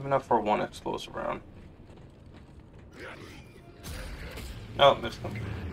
have enough for one explosive round. Oh, missed them.